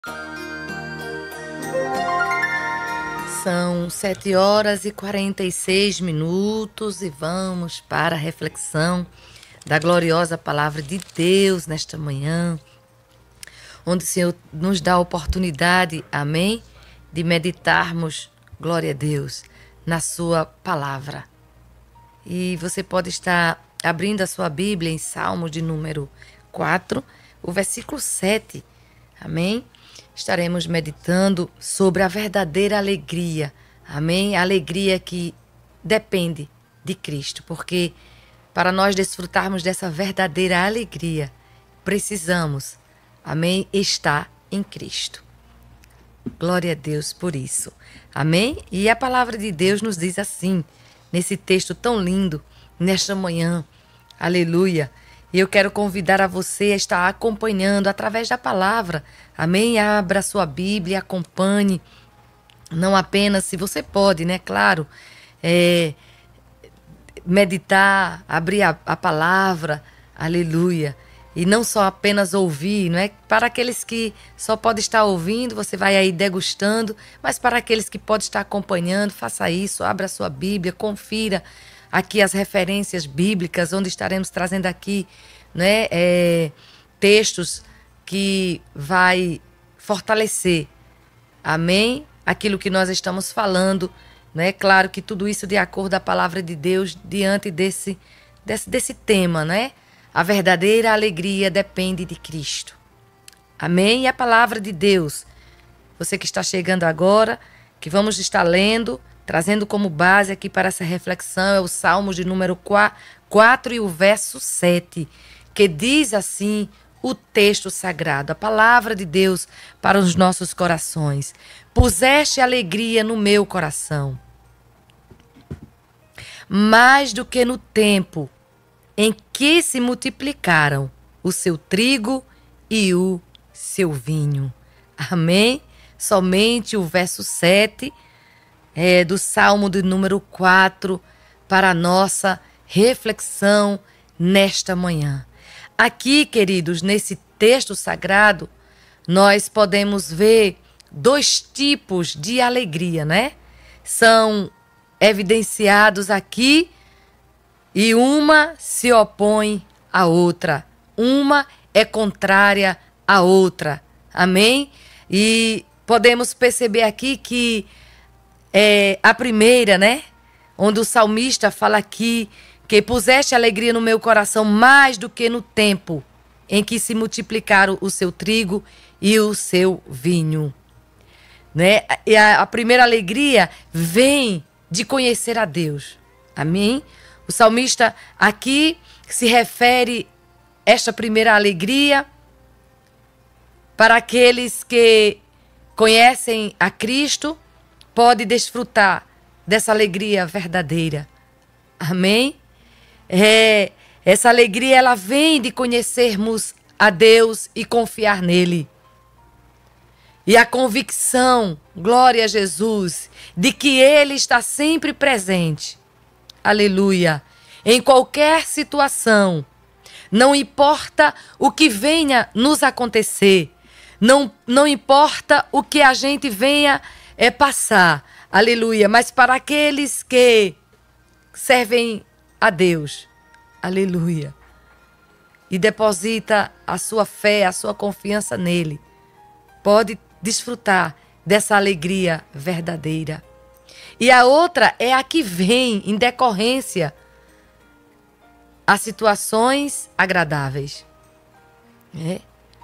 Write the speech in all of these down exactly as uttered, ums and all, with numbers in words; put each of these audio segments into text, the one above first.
São sete horas e quarenta e seis minutos e vamos para a reflexão da gloriosa palavra de Deus nesta manhã, onde o Senhor nos dá a oportunidade, amém, de meditarmos, glória a Deus, na sua palavra. E você pode estar abrindo a sua Bíblia em Salmo de número quatro, o versículo sete, amém? Estaremos meditando sobre a verdadeira alegria, amém? A alegria que depende de Cristo, porque para nós desfrutarmos dessa verdadeira alegria, precisamos, amém, estar em Cristo. Glória a Deus por isso, amém? E a palavra de Deus nos diz assim, nesse texto tão lindo, nesta manhã, aleluia. E eu quero convidar a você a estar acompanhando através da palavra. Amém? Abra sua Bíblia, acompanhe. Não apenas, se você pode, né? Claro, é, meditar, abrir a, a palavra. Aleluia. E não só apenas ouvir, não é? Para aqueles que só podem estar ouvindo, você vai aí degustando. Mas para aqueles que podem estar acompanhando, faça isso. Abra sua Bíblia, confira aqui as referências bíblicas, onde estaremos trazendo aqui, né, é, textos que vai fortalecer, amém, aquilo que nós estamos falando, né? Claro que tudo isso de acordo com a palavra de Deus diante desse, desse, desse tema, né? A verdadeira alegria depende de Cristo, amém? E a palavra de Deus, você que está chegando agora, que vamos estar lendo, trazendo como base aqui para essa reflexão, é o Salmo de número quatro e o verso sete, que diz assim o texto sagrado, a palavra de Deus para os nossos corações. Puseste alegria no meu coração, mais do que no tempo em que se multiplicaram o seu trigo e o seu vinho. Amém? Somente o verso sete É, do Salmo de número quatro para a nossa reflexão nesta manhã. Aqui, queridos, nesse texto sagrado, nós podemos ver dois tipos de alegria, né? São evidenciados aqui e uma se opõe à outra. Uma é contrária à outra. Amém? E podemos perceber aqui que É, a primeira, né? Onde o salmista fala aqui que puseste alegria no meu coração mais do que no tempo em que se multiplicaram o seu trigo e o seu vinho. Né? E a, a primeira alegria vem de conhecer a Deus. Amém? O salmista aqui se refere esta primeira alegria para aqueles que conhecem a Cristo, pode desfrutar dessa alegria verdadeira. Amém? É, essa alegria, ela vem de conhecermos a Deus e confiar nele. E a convicção, glória a Jesus, de que ele está sempre presente. Aleluia. Em qualquer situação, não importa o que venha nos acontecer, não, não importa o que a gente venha é passar, aleluia, mas para aqueles que servem a Deus, aleluia, e deposita a sua fé, a sua confiança nele, pode desfrutar dessa alegria verdadeira. E a outra é a que vem em decorrência a situações agradáveis. É?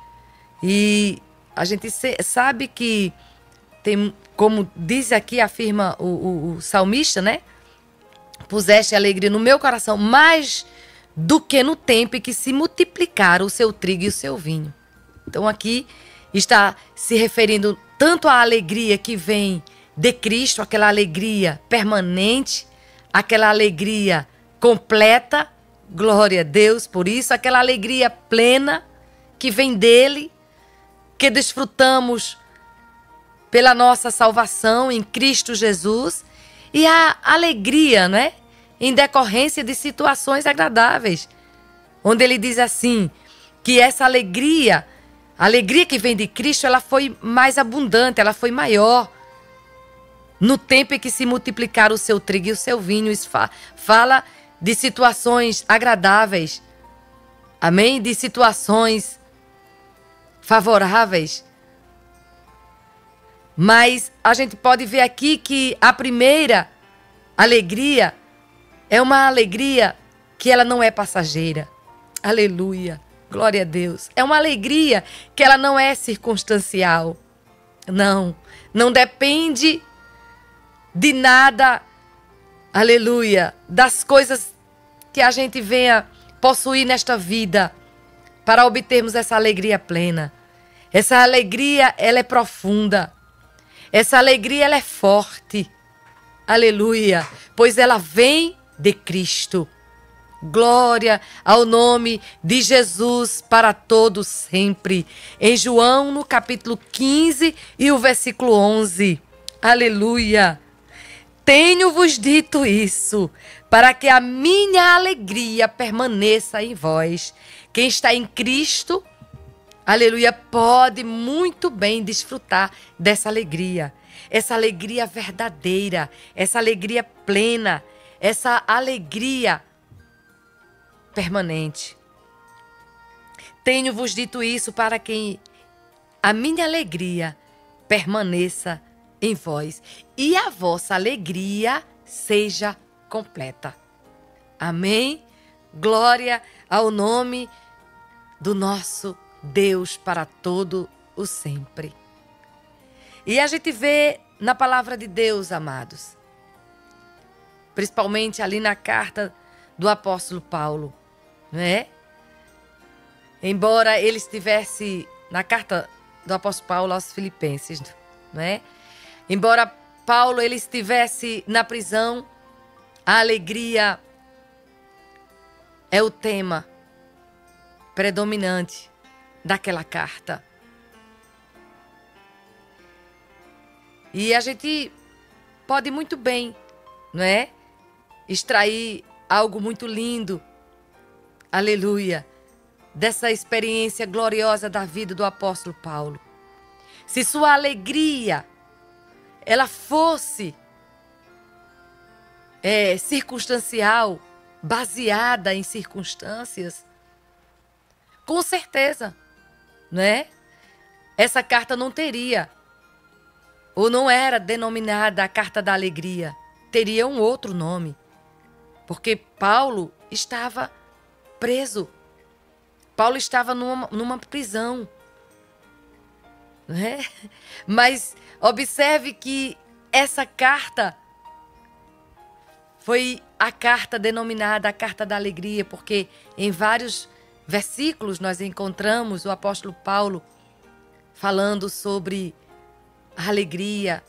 E a gente sabe que tem, como diz aqui, afirma o, o, o salmista, né? Puseste alegria no meu coração mais do que no tempo em que se multiplicaram o seu trigo e o seu vinho. Então aqui está se referindo tanto à alegria que vem de Cristo, aquela alegria permanente, aquela alegria completa, glória a Deus por isso, aquela alegria plena que vem dele, que desfrutamos pela nossa salvação em Cristo Jesus, e a alegria, né, em decorrência de situações agradáveis, onde ele diz assim, que essa alegria A alegria que vem de Cristo, ela foi mais abundante, ela foi maior. No tempo em que se multiplicaram o seu trigo e o seu vinho, isso fa- fala de situações agradáveis, amém? De situações favoráveis. Mas a gente pode ver aqui que a primeira alegria é uma alegria que ela não é passageira. Aleluia, glória a Deus. É uma alegria que ela não é circunstancial. Não, não depende de nada, aleluia, das coisas que a gente venha possuir nesta vida para obtermos essa alegria plena. Essa alegria, ela é profunda. Essa alegria, ela é forte. Aleluia, pois ela vem de Cristo. Glória ao nome de Jesus para todos sempre. Em João, no capítulo quinze e o versículo onze. Aleluia. Tenho-vos dito isso, para que a minha alegria permaneça em vós. Quem está em Cristo, aleluia, pode muito bem desfrutar dessa alegria. Essa alegria verdadeira, essa alegria plena, essa alegria permanente. Tenho-vos dito isso para que a minha alegria permaneça em vós e a vossa alegria seja completa. Amém? Glória ao nome do nosso Deus para todo o sempre. E a gente vê na palavra de Deus, amados, principalmente ali na carta do apóstolo Paulo, não é? Embora ele estivesse na carta do apóstolo Paulo aos Filipenses, não é? Embora Paulo ele estivesse na prisão, a alegria é o tema predominante daquela carta. E a gente pode muito bem, não é? Extrair algo muito lindo, aleluia, dessa experiência gloriosa da vida do apóstolo Paulo. Se sua alegria ela fosse é, circunstancial, baseada em circunstâncias, com certeza, né? Essa carta não teria, ou não era denominada a carta da alegria, teria um outro nome, porque Paulo estava preso, Paulo estava numa, numa prisão, né? Mas observe que essa carta foi a carta denominada a carta da alegria, porque em vários versículos nós encontramos o apóstolo Paulo falando sobre a alegria.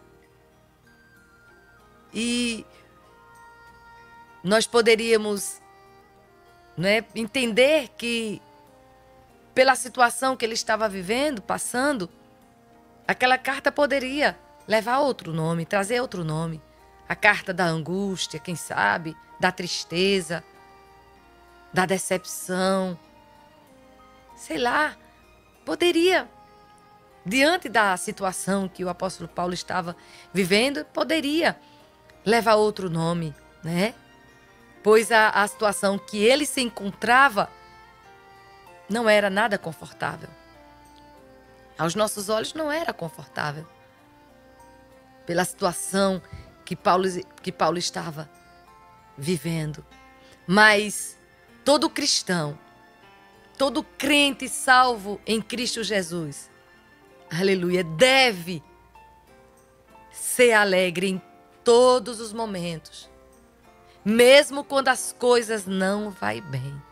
E nós poderíamos, né, entender que pela situação que ele estava vivendo, passando, aquela carta poderia levar outro nome, trazer outro nome. A carta da angústia, quem sabe, da tristeza, da decepção. Sei lá, poderia, diante da situação que o apóstolo Paulo estava vivendo, poderia levar outro nome, né? Pois a, a situação que ele se encontrava não era nada confortável. Aos nossos olhos não era confortável. Pela situação que Paulo, que Paulo estava vivendo. Mas todo cristão, todo crente salvo em Cristo Jesus, aleluia, deve ser alegre em todos os momentos, mesmo quando as coisas não vai bem.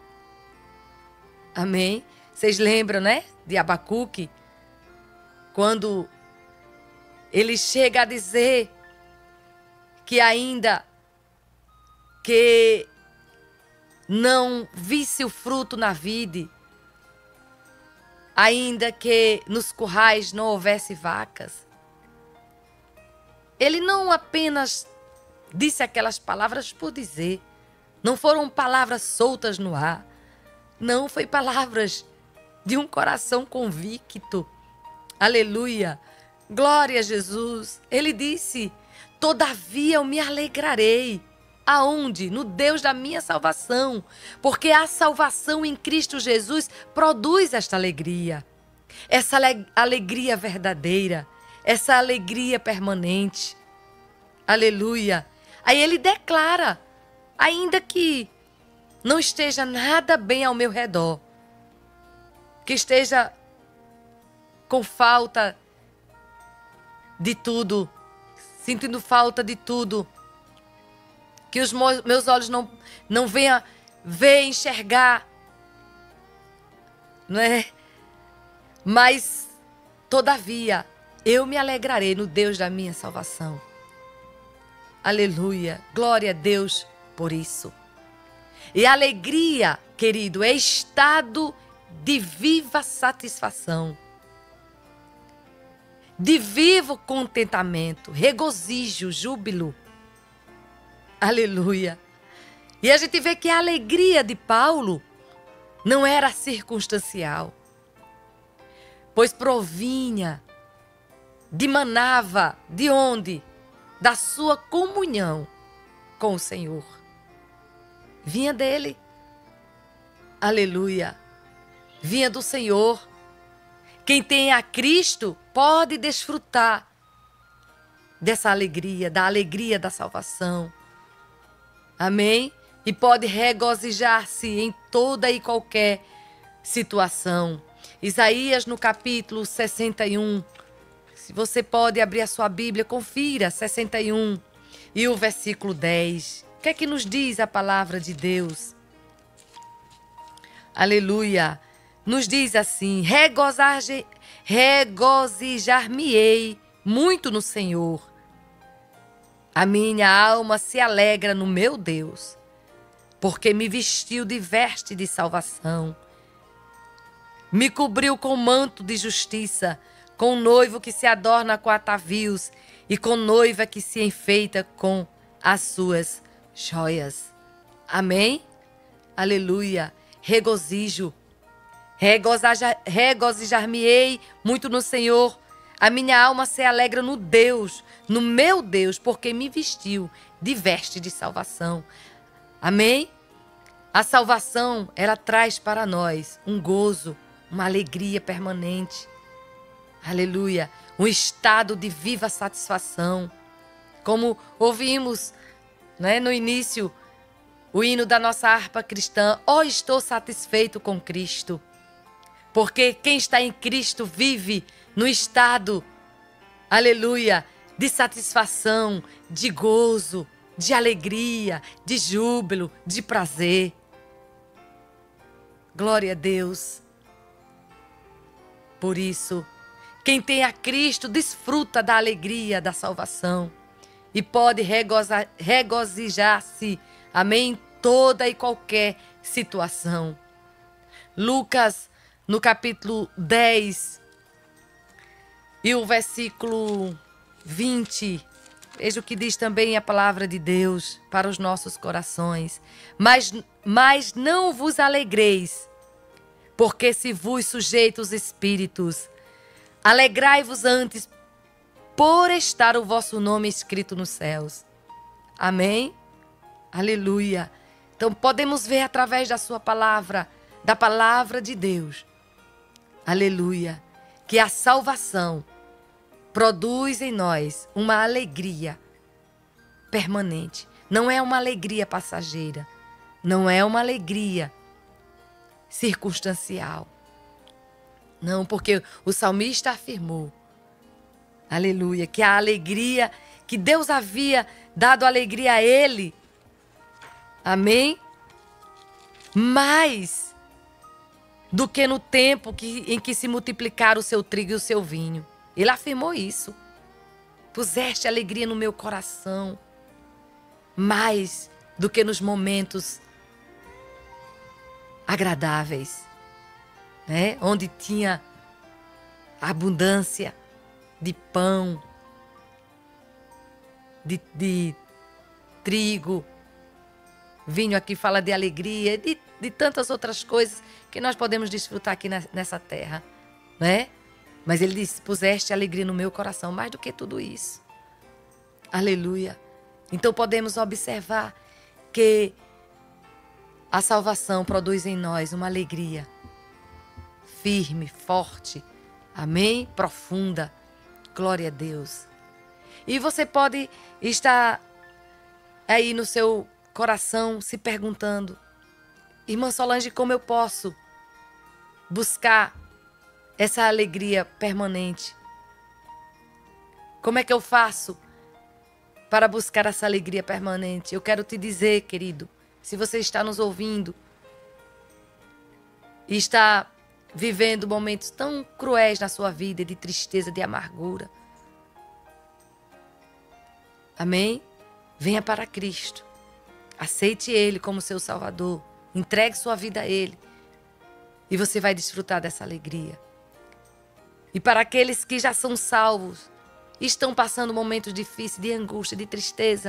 Amém? Vocês lembram, né, de Abacuque, quando ele chega a dizer que ainda que não visse o fruto na vide, ainda que nos currais não houvesse vacas. Ele não apenas disse aquelas palavras por dizer, não foram palavras soltas no ar, não, foi palavras de um coração convicto. Aleluia. Glória a Jesus. Ele disse: todavia eu me alegrarei. Aonde? No Deus da minha salvação. Porque a salvação em Cristo Jesus produz esta alegria. Essa alegria verdadeira. Essa alegria permanente. Aleluia. Aí ele declara: ainda que não esteja nada bem ao meu redor, que esteja com falta de tudo, sentindo falta de tudo, que os meus olhos não, não venham ver, enxergar, não é? Mas, todavia, eu me alegrarei no Deus da minha salvação. Aleluia, glória a Deus por isso. E a alegria, querido, é estado de viva satisfação, de vivo contentamento, regozijo, júbilo. Aleluia. E a gente vê que a alegria de Paulo não era circunstancial, pois provinha, dimanava de onde? Da sua comunhão com o Senhor. Vinha dele. Aleluia. Vinha do Senhor. Quem tem a Cristo pode desfrutar dessa alegria, da alegria da salvação. Amém? E pode regozijar-se em toda e qualquer situação. Isaías, no capítulo sessenta e um, se você pode abrir a sua Bíblia, confira, sessenta e um, e o versículo dez. O que é que nos diz a palavra de Deus? Aleluia. Nos diz assim: regozijar-me-ei muito no Senhor. A minha alma se alegra no meu Deus, porque me vestiu de veste de salvação. Me cobriu com manto de justiça, com noivo que se adorna com atavios e com noiva que se enfeita com as suas joias. Amém? Aleluia. Regozijo. Regozijar-me-ei muito no Senhor. A minha alma se alegra no Deus, no meu Deus, porque me vestiu de veste de salvação. Amém? A salvação, ela traz para nós um gozo, uma alegria permanente. Aleluia. Um estado de viva satisfação. Como ouvimos, né, no início, o hino da nossa harpa cristã: ó, estou satisfeito com Cristo. Porque quem está em Cristo vive no estado, aleluia, de satisfação, de gozo, de alegria, de júbilo, de prazer. Glória a Deus. Por isso, quem tem a Cristo desfruta da alegria da salvação e pode regozijar-se, amém, em toda e qualquer situação. Lucas, no capítulo dez e o versículo vinte, veja o que diz também a palavra de Deus para os nossos corações. Mas, mas não vos alegreis, porque se vos sujeitos espíritos, alegrai-vos antes por estar o vosso nome escrito nos céus. Amém? Aleluia. Então podemos ver através da sua palavra, da palavra de Deus, aleluia, que a salvação produz em nós uma alegria permanente. Não é uma alegria passageira, não é uma alegria circunstancial. Não, porque o salmista afirmou, aleluia, que a alegria, que Deus havia dado alegria a ele, amém? Mais do que no tempo que, em que se multiplicaram o seu trigo e o seu vinho. Ele afirmou isso. Puseste alegria no meu coração, mais do que nos momentos agradáveis, né? Onde tinha abundância de pão, de, de trigo. Vinho aqui fala de alegria, de de tantas outras coisas que nós podemos desfrutar aqui nessa terra, né? Mas ele disse, puseste alegria no meu coração, mais do que tudo isso. Aleluia. Então podemos observar que a salvação produz em nós uma alegria firme, forte, amém? Profunda. Glória a Deus. E você pode estar aí no seu coração se perguntando, irmã Solange, como eu posso buscar essa alegria permanente? Como é que eu faço para buscar essa alegria permanente? Eu quero te dizer, querido, se você está nos ouvindo e está vivendo momentos tão cruéis na sua vida, de tristeza, de amargura, amém? Venha para Cristo. Aceite Ele como seu Salvador. Entregue sua vida a Ele. E você vai desfrutar dessa alegria. E para aqueles que já são salvos, estão passando momentos difíceis, de angústia, de tristeza,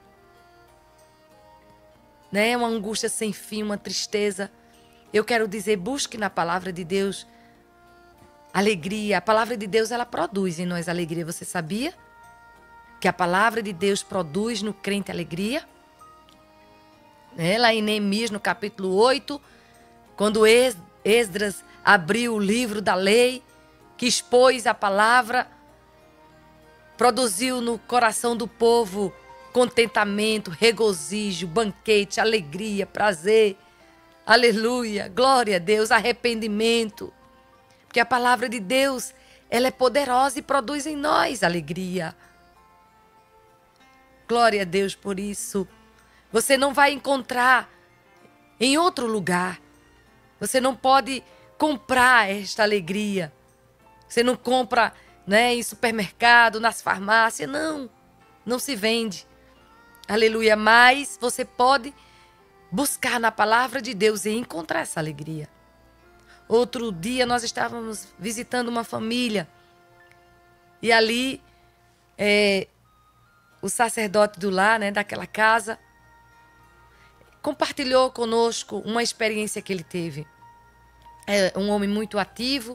né? Uma angústia sem fim, uma tristeza. Eu quero dizer, busque na palavra de Deus alegria. A palavra de Deus, ela produz em nós alegria. Você sabia que a palavra de Deus produz no crente alegria? É, lá em Neemias, no capítulo oito, quando Esdras abriu o livro da lei, que expôs a palavra, produziu no coração do povo contentamento, regozijo, banquete, alegria, prazer. Aleluia, glória a Deus, arrependimento. Porque a palavra de Deus, ela é poderosa e produz em nós alegria. Glória a Deus por isso. Você não vai encontrar em outro lugar. Você não pode comprar esta alegria. Você não compra, né, em supermercado, nas farmácias. Não, não se vende. Aleluia. Mas você pode buscar na palavra de Deus e encontrar essa alegria. Outro dia nós estávamos visitando uma família. E ali, é, o sacerdote do lar, né, daquela casa, compartilhou conosco uma experiência que ele teve. É um homem muito ativo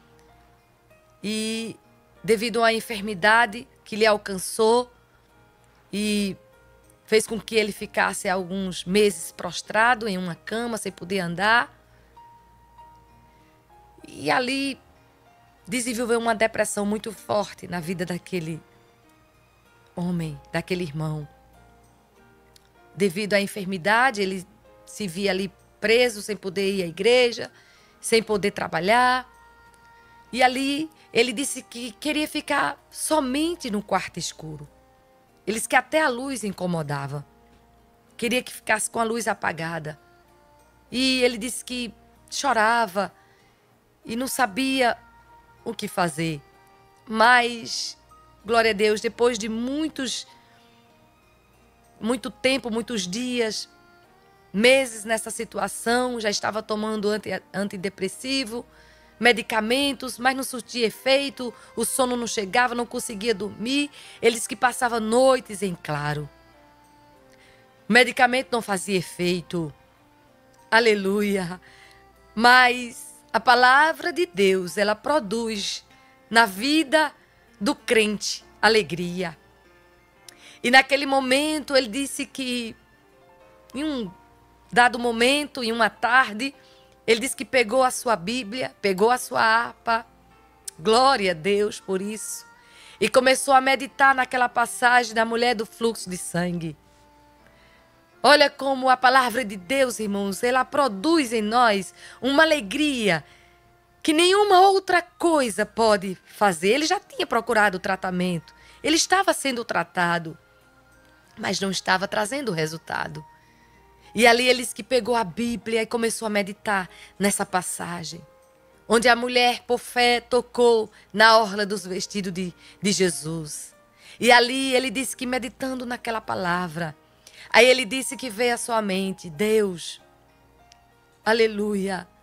e devido à enfermidade que lhe alcançou e fez com que ele ficasse alguns meses prostrado em uma cama, sem poder andar. E ali desenvolveu uma depressão muito forte na vida daquele homem, daquele irmão. Devido à enfermidade, ele se via ali preso, sem poder ir à igreja, sem poder trabalhar. E ali ele disse que queria ficar somente no quarto escuro. Ele disse que até a luz incomodava. Queria que ficasse com a luz apagada. E ele disse que chorava e não sabia o que fazer. Mas, glória a Deus, depois de muitos, muito tempo, muitos dias, meses nessa situação, já estava tomando anti, antidepressivo, medicamentos, mas não surtia efeito, o sono não chegava, não conseguia dormir. Ele disse que passava noites em claro. O medicamento não fazia efeito. Aleluia. Mas a palavra de Deus, ela produz na vida do crente alegria. E naquele momento ele disse que em um dado momento, em uma tarde, ele disse que pegou a sua Bíblia, pegou a sua harpa, glória a Deus por isso, e começou a meditar naquela passagem da mulher do fluxo de sangue. Olha como a palavra de Deus, irmãos, ela produz em nós uma alegria que nenhuma outra coisa pode fazer. Ele já tinha procurado o tratamento, ele estava sendo tratado, mas não estava trazendo o resultado. E ali ele disse que pegou a Bíblia e começou a meditar nessa passagem, onde a mulher por fé tocou na orla dos vestidos de, de Jesus. E ali ele disse que meditando naquela palavra, aí ele disse que veio à sua mente, Deus, aleluia,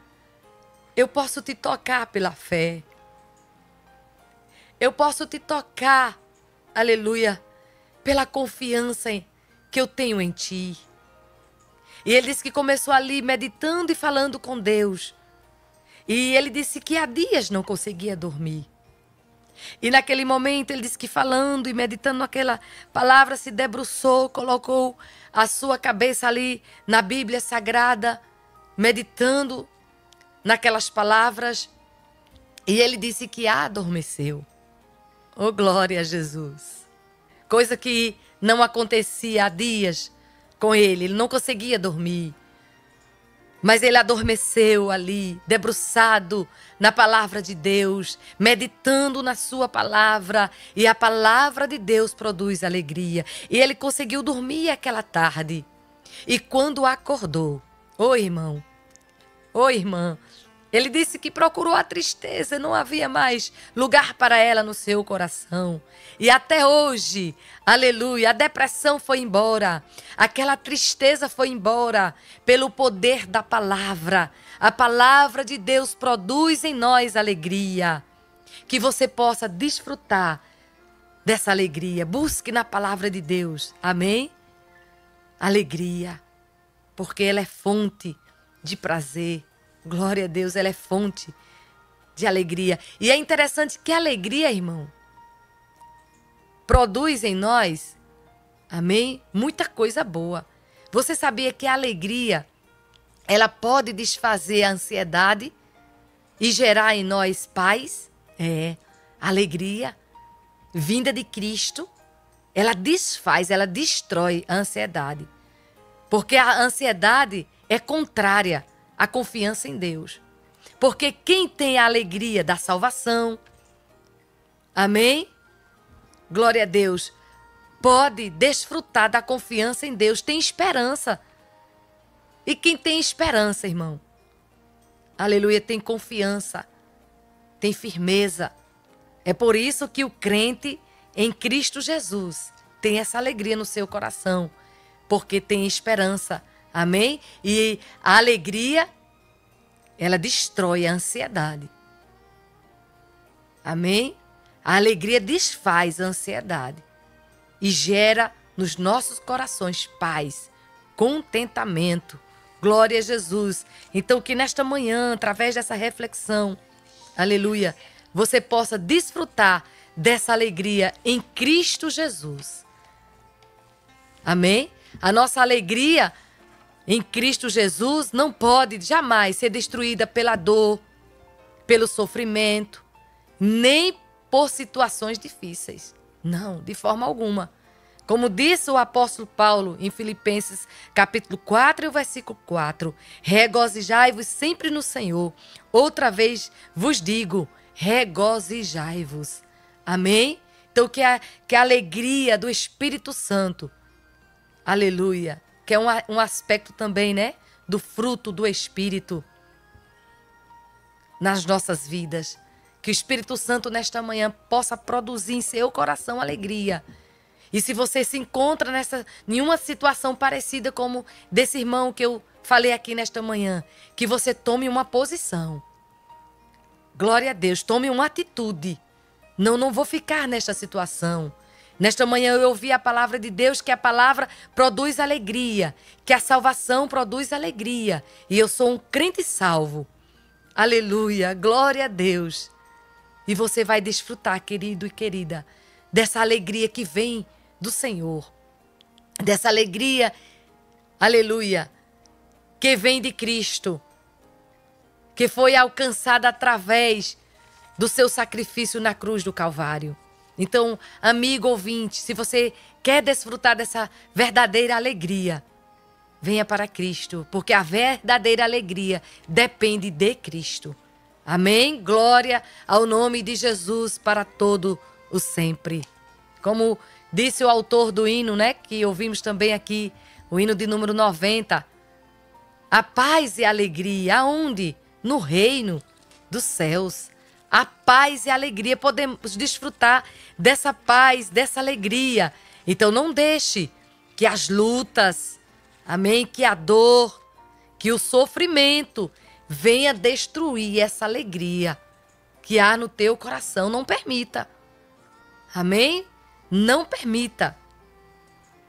eu posso te tocar pela fé. Eu posso te tocar, aleluia, pela confiança que eu tenho em ti. E ele disse que começou ali meditando e falando com Deus. E ele disse que há dias não conseguia dormir. E naquele momento ele disse que falando e meditando naquela palavra se debruçou, colocou a sua cabeça ali na Bíblia Sagrada, meditando naquelas palavras. E ele disse que adormeceu. Oh, glória a Jesus. Coisa que não acontecia há dias com ele. Ele não conseguia dormir. Mas ele adormeceu ali, debruçado na palavra de Deus, meditando na sua palavra. E a palavra de Deus produz alegria. E ele conseguiu dormir aquela tarde. E quando acordou, ô irmão, ô irmã, ele disse que procurou a tristeza, não havia mais lugar para ela no seu coração. E até hoje, aleluia, a depressão foi embora, aquela tristeza foi embora pelo poder da palavra. A palavra de Deus produz em nós alegria. Que você possa desfrutar dessa alegria. Busque na palavra de Deus, amém? Alegria, porque ela é fonte de prazer. Glória a Deus, ela é fonte de alegria. E é interessante que a alegria, irmão, produz em nós, amém, muita coisa boa. Você sabia que a alegria, ela pode desfazer a ansiedade e gerar em nós paz? É, a alegria vinda de Cristo, ela desfaz, ela destrói a ansiedade. Porque a ansiedade é contrária a confiança em Deus. Porque quem tem a alegria da salvação, amém? Glória a Deus, pode desfrutar da confiança em Deus, tem esperança. E quem tem esperança, irmão, aleluia, tem confiança, tem firmeza. É por isso que o crente em Cristo Jesus tem essa alegria no seu coração, porque tem esperança. Amém? E a alegria, ela destrói a ansiedade. Amém? A alegria desfaz a ansiedade e gera nos nossos corações paz, contentamento. Glória a Jesus. Então que nesta manhã, através dessa reflexão, aleluia, você possa desfrutar dessa alegria em Cristo Jesus. Amém? A nossa alegria em Cristo Jesus não pode jamais ser destruída pela dor, pelo sofrimento, nem por situações difíceis. Não, de forma alguma. Como disse o apóstolo Paulo em Filipenses capítulo quatro e o versículo quatro, regozijai-vos sempre no Senhor. Outra vez vos digo, regozijai-vos. Amém? Então que a, que a alegria do Espírito Santo, aleluia, que é um, um aspecto também, né, do fruto do Espírito nas nossas vidas. Que o Espírito Santo nesta manhã possa produzir em seu coração alegria. E se você se encontra nessa nenhuma situação parecida como desse irmão que eu falei aqui nesta manhã, que você tome uma posição. Glória a Deus, tome uma atitude. Não, não vou ficar nesta situação. Nesta manhã eu ouvi a palavra de Deus, que a palavra produz alegria, que a salvação produz alegria. E eu sou um crente salvo. Aleluia, glória a Deus. E você vai desfrutar, querido e querida, dessa alegria que vem do Senhor. Dessa alegria, aleluia, que vem de Cristo, que foi alcançada através do seu sacrifício na cruz do Calvário. Então, amigo ouvinte, se você quer desfrutar dessa verdadeira alegria, venha para Cristo, porque a verdadeira alegria depende de Cristo. Amém? Glória ao nome de Jesus para todo o sempre. Como disse o autor do hino, né, que ouvimos também aqui, o hino de número noventa, a paz e a alegria, aonde? No reino dos céus. A paz e a alegria, podemos desfrutar dessa paz, dessa alegria. Então não deixe que as lutas, amém, que a dor, que o sofrimento venha destruir essa alegria que há no teu coração. Não permita, amém? Não permita.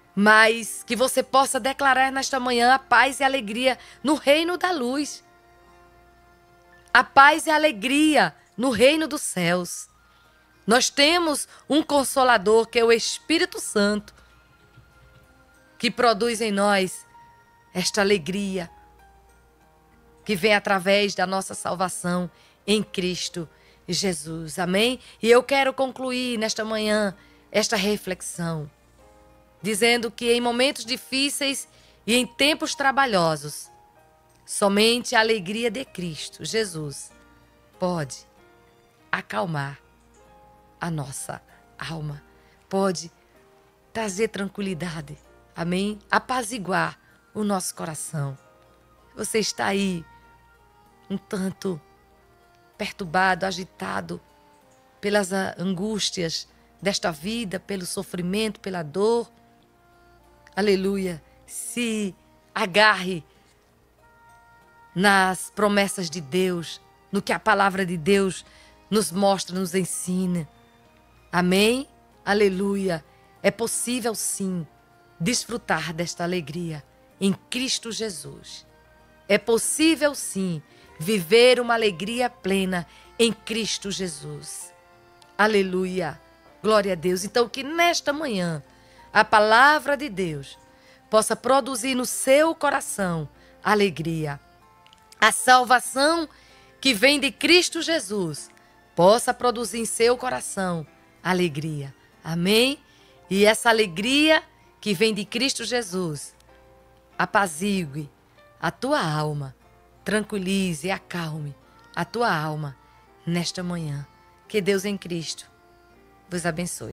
mas que você possa declarar nesta manhã a paz e a alegria no reino da luz. A paz e a alegria no reino dos céus. Nós temos um Consolador, que é o Espírito Santo, que produz em nós esta alegria que vem através da nossa salvação em Cristo Jesus. Amém? E eu quero concluir nesta manhã esta reflexão, dizendo que em momentos difíceis e em tempos trabalhosos, somente a alegria de Cristo Jesus pode acalmar a nossa alma, pode trazer tranquilidade, amém? Apaziguar o nosso coração. Você está aí um tanto perturbado, agitado pelas angústias desta vida, pelo sofrimento, pela dor. Aleluia! Se agarre nas promessas de Deus, no que a palavra de Deus nos mostra, nos ensina. Amém? Aleluia! É possível sim desfrutar desta alegria em Cristo Jesus. É possível sim viver uma alegria plena em Cristo Jesus. Aleluia! Glória a Deus. Então que nesta manhã a palavra de Deus possa produzir no seu coração alegria. A salvação que vem de Cristo Jesus possa produzir em seu coração alegria. Amém? E essa alegria que vem de Cristo Jesus apazigue a tua alma, tranquilize e acalme a tua alma nesta manhã. Que Deus em Cristo vos abençoe.